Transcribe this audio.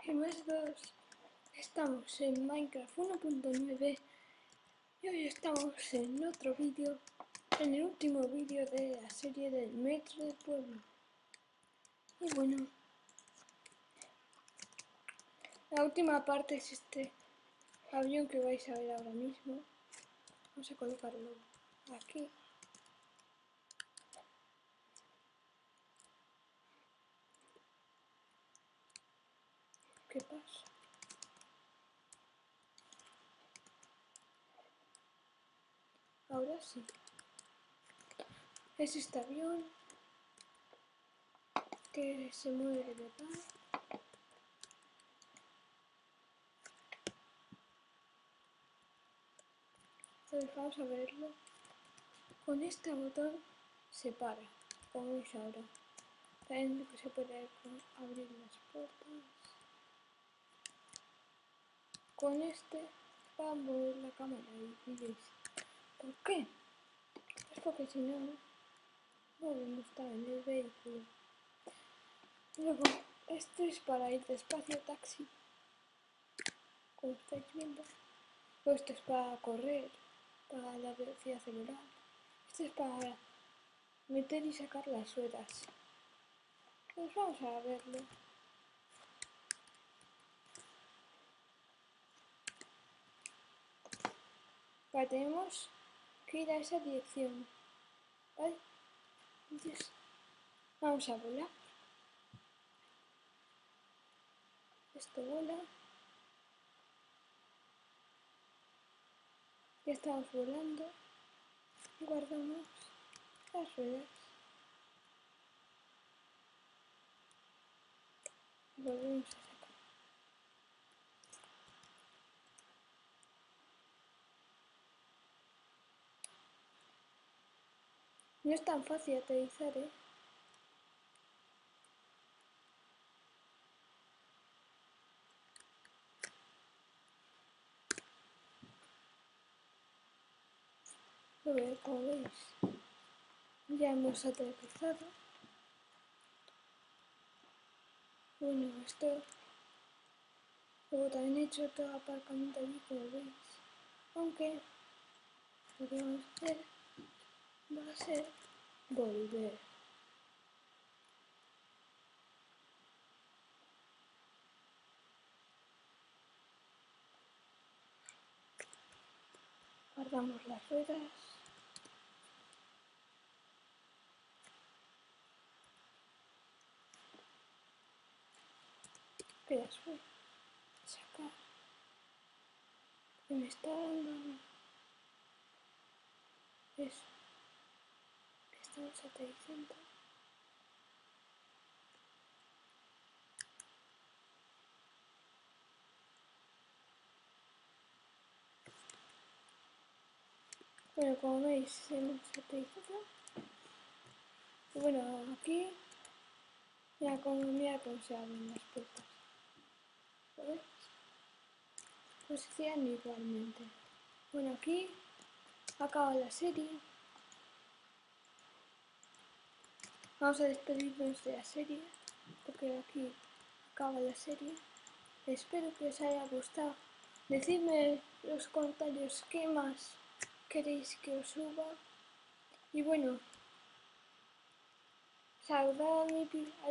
Y más dos. Estamos en Minecraft 1.9 y hoy estamos en otro vídeo, en el último vídeo de la serie del metro del pueblo. Y bueno, la última parte es este avión que vais a ver ahora mismo. Vamos a colocarlo aquí. ¿Qué pasa? Ahora sí. Es este avión que se mueve de verdad. Entonces vamos a verlo. Con este botón se para, como veis ahora. También se puede abrir las puertas. Con este va a mover la cámara y diréis, ¿por qué? Es porque si no, no vemos estar en el vehículo. Luego, este es para ir despacio taxi, como estáis viendo. Luego este es para correr, para la velocidad acelerar. Este es para meter y sacar las ruedas. Pues vamos a verlo. Vale, tenemos que ir a esa dirección. ¿Vale? Entonces, vamos a volar. Esto vuela. Ya estamos volando. Guardamos las ruedas. Volvemos a sacar. No es tan fácil aterrizar, ¿eh? A ver, como veis, ya hemos aterrizado. Bueno, esto luego también he hecho todo aparcamiento allí, como veis. Aunque lo que vamos a hacer va a ser volver. Guardamos las ruedas. Que las voy a sacar. Que me está dando eso. Que estamos aterrizando. Bueno, como veis, hemos aterrizado. Y bueno, aquí mira cómo se abren las puertas. ¿Veis? Pues se cierran igualmente. Bueno, aquí acaba la serie. Vamos a despedirnos de la serie, porque aquí acaba la serie. Espero que os haya gustado. Decidme en los comentarios qué más queréis que os suba. Y bueno, saludad a mi